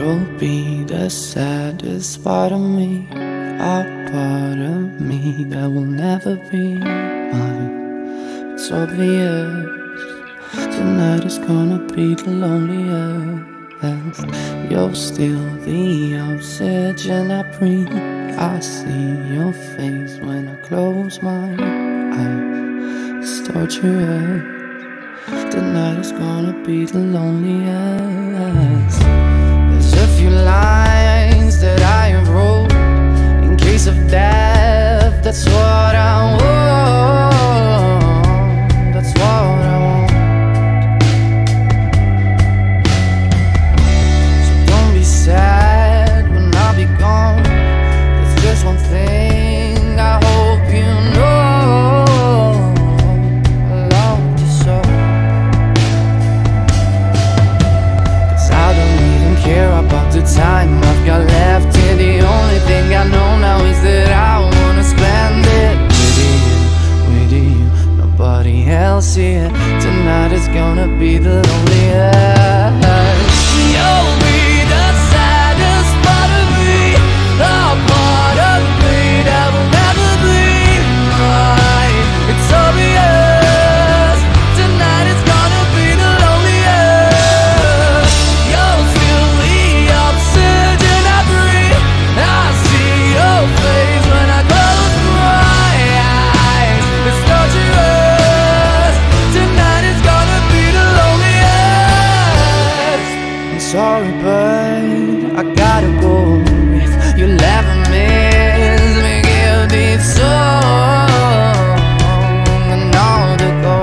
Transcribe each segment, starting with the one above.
You'll be the saddest part of me, a part of me that will never be mine. It's obvious, tonight is gonna be the loneliest. You're still the oxygen I breathe. I see your face when I close my eyes. It's torturous, tonight is gonna be the loneliest. There's a few lines that I have wrote in case of death. That's what I want. That's what I want. So don't be sad when I'll be gone. There's just one thing I hope you know. I love you so. 'Cause I don't even care about the time I've got left here. The only thing I know now is that I wanna spend it with you, nobody else here. Tonight is gonna be the loneliest. You'll be the saddest part of me, a part of me that will never be mine. It's obvious, tonight is gonna be the loneliest. You'll feel the oxygen I breathe. I see your face when I close my eyes. It's torturous, tonight is gonna be the loneliest. I'm sorry, but I gotta go. If you'll ever miss me, give this song another go.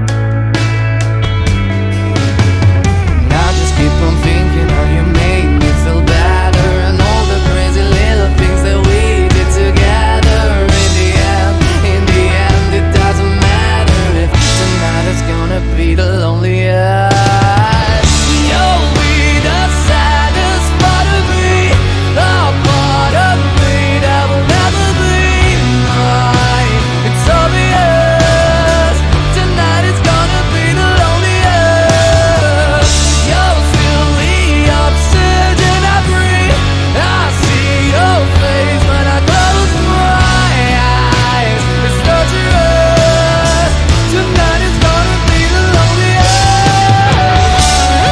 And I just keep on thinking how you make me feel better, and all the crazy little things that we did together. In the end, it doesn't matter if tonight is gonna be the loneliest. You'll be the saddest part of me, a part of me that will never be mine. It's obvious, tonight is gonna be the loneliest. You'll feel the oxygen I breathe. I see your face when I close my eyes. It's torturous, tonight is gonna be the loneliest.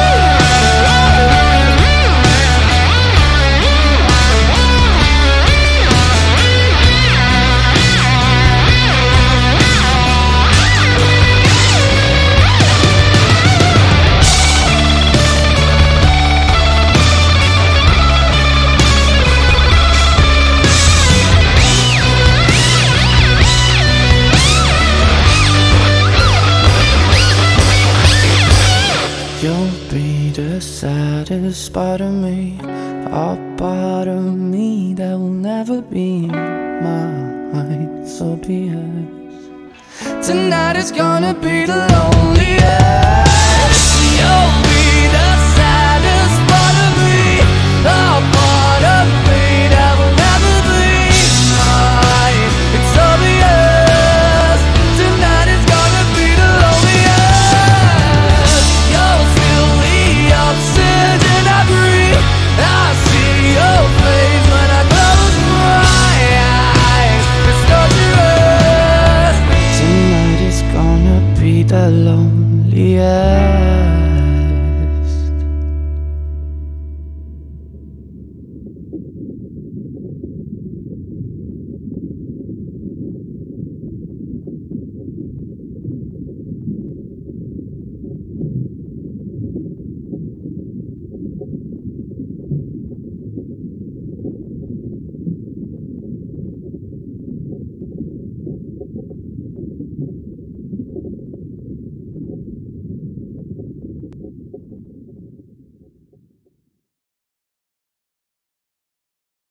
You'll be the saddest part of me, a part of me that will never be mine. So be it. Tonight is gonna be the loneliest. You'll be the saddest part of me, a part of me that will never be mine. It's obvious, tonight is gonna be the loneliest. You'll feel the oxygen I breathe. I see your face when I close my eyes. It's torturous, tonight is gonna be the loneliest.